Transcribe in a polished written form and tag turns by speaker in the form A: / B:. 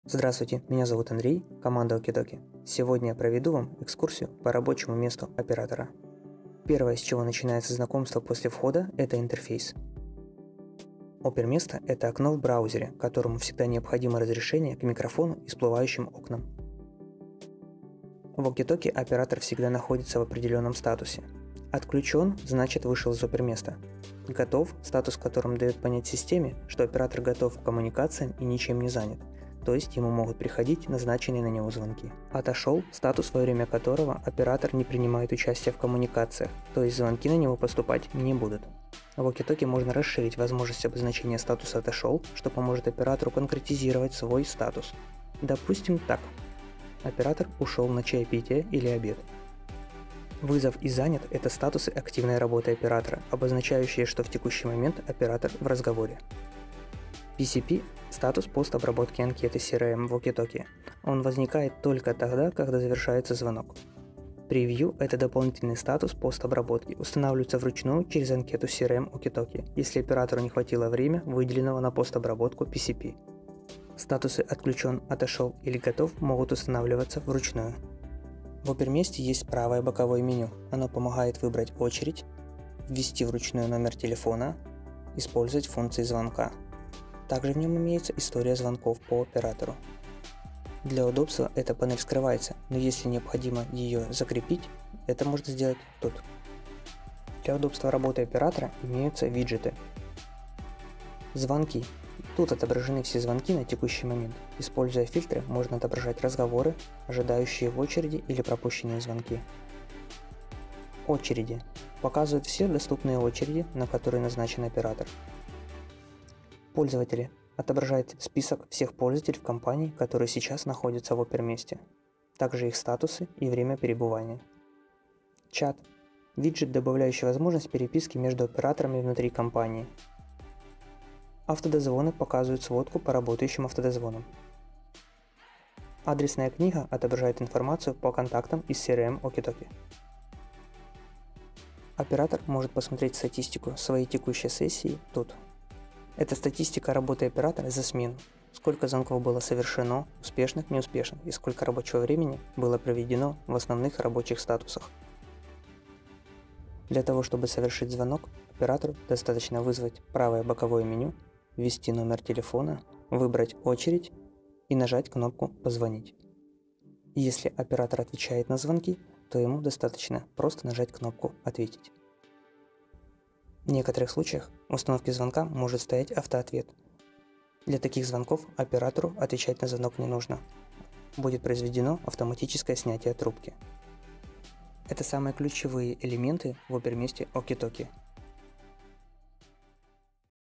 A: Здравствуйте, меня зовут Андрей, команда Okidoki. Сегодня я проведу вам экскурсию по рабочему месту оператора. Первое, с чего начинается знакомство после входа, это интерфейс. Оперместо – это окно в браузере, которому всегда необходимо разрешение к микрофону и всплывающим окнам. В Okidoki оператор всегда находится в определенном статусе. Отключен – значит вышел из оперместа. Готов – статус, в котором дает понять системе, что оператор готов к коммуникациям и ничем не занят, то есть ему могут приходить назначенные на него звонки. Отошел – статус, во время которого оператор не принимает участие в коммуникациях, то есть звонки на него поступать не будут. В Okidoki можно расширить возможность обозначения статуса «отошел», что поможет оператору конкретизировать свой статус. Допустим так. Оператор ушел на чаепитие или обед. Вызов и занят – это статусы активной работы оператора, обозначающие, что в текущий момент оператор в разговоре. PCP – статус постобработки анкеты CRM в Okidoki. Он возникает только тогда, когда завершается звонок. Превью – это дополнительный статус постобработки, устанавливается вручную через анкету CRM Okidoki, если оператору не хватило времени, выделенного на постобработку PCP. Статусы «отключен», «отошел» или «готов» могут устанавливаться вручную. В оперместе есть правое боковое меню. Оно помогает выбрать очередь, ввести вручную номер телефона, использовать функции звонка. Также в нем имеется история звонков по оператору. Для удобства эта панель скрывается, но если необходимо ее закрепить, это можно сделать тут. Для удобства работы оператора имеются виджеты. Звонки. Тут отображены все звонки на текущий момент. Используя фильтры, можно отображать разговоры, ожидающие в очереди или пропущенные звонки. Очереди. Показывают все доступные очереди, на которые назначен оператор. Пользователи. Отображает список всех пользователей в компании, которые сейчас находятся в оперместе. Также их статусы и время перебывания. Чат. Виджет, добавляющий возможность переписки между операторами внутри компании. Автодозвоны показывают сводку по работающим автодозвонам. Адресная книга отображает информацию по контактам из CRM Okidoki. Оператор может посмотреть статистику своей текущей сессии тут. Это статистика работы оператора за смену. Сколько звонков было совершено, успешных, неуспешных, и сколько рабочего времени было проведено в основных рабочих статусах. Для того, чтобы совершить звонок, оператору достаточно вызвать правое боковое меню, ввести номер телефона, выбрать очередь и нажать кнопку «Позвонить». Если оператор отвечает на звонки, то ему достаточно просто нажать кнопку «Ответить». В некоторых случаях в установке звонка может стоять автоответ. Для таких звонков оператору отвечать на звонок не нужно. Будет произведено автоматическое снятие трубки. Это самые ключевые элементы в оперместе Okidoki.